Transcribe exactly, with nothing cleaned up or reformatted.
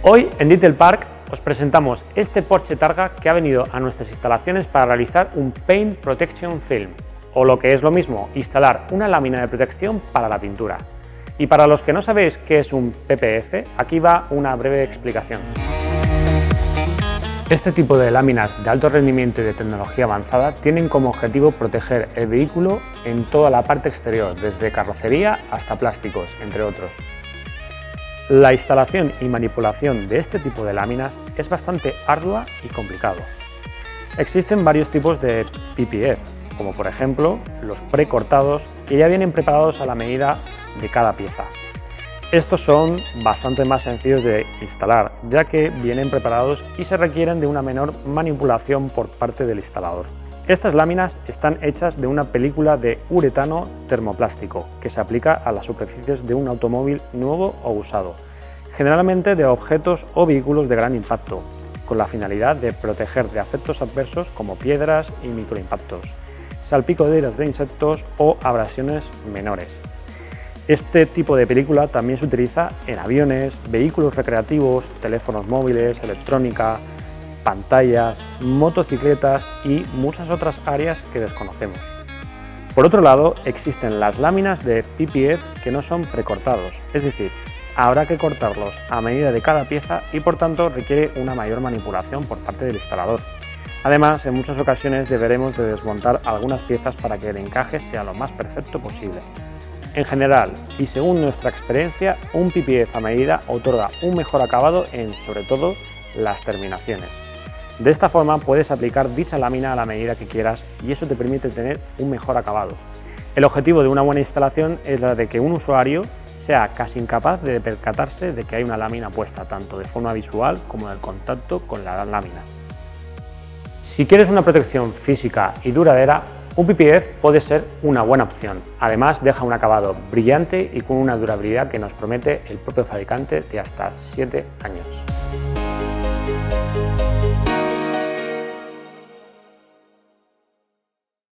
Hoy en Detail Park os presentamos este Porsche Targa que ha venido a nuestras instalaciones para realizar un Paint Protection Film, o lo que es lo mismo, instalar una lámina de protección para la pintura. Y para los que no sabéis qué es un P P F, aquí va una breve explicación. Este tipo de láminas de alto rendimiento y de tecnología avanzada tienen como objetivo proteger el vehículo en toda la parte exterior, desde carrocería hasta plásticos, entre otros. La instalación y manipulación de este tipo de láminas es bastante ardua y complicado. Existen varios tipos de P P F, como por ejemplo los precortados, que ya vienen preparados a la medida de cada pieza. Estos son bastante más sencillos de instalar, ya que vienen preparados y se requieren de una menor manipulación por parte del instalador. Estas láminas están hechas de una película de uretano termoplástico que se aplica a las superficies de un automóvil nuevo o usado, generalmente de objetos o vehículos de gran impacto, con la finalidad de proteger de efectos adversos como piedras y microimpactos, salpico de iras de insectos o abrasiones menores. Este tipo de película también se utiliza en aviones, vehículos recreativos, teléfonos móviles, electrónica, pantallas, motocicletas y muchas otras áreas que desconocemos. Por otro lado, existen las láminas de P P F que no son precortados, es decir, habrá que cortarlos a medida de cada pieza y por tanto requiere una mayor manipulación por parte del instalador. Además, en muchas ocasiones deberemos de desmontar algunas piezas para que el encaje sea lo más perfecto posible. En general, y según nuestra experiencia, un P P F a medida otorga un mejor acabado en, sobre todo, las terminaciones. De esta forma puedes aplicar dicha lámina a la medida que quieras y eso te permite tener un mejor acabado. El objetivo de una buena instalación es la de que un usuario sea casi incapaz de percatarse de que hay una lámina puesta, tanto de forma visual como en el contacto con la lámina. Si quieres una protección física y duradera, un P P F puede ser una buena opción. Además, deja un acabado brillante y con una durabilidad que nos promete el propio fabricante de hasta siete años.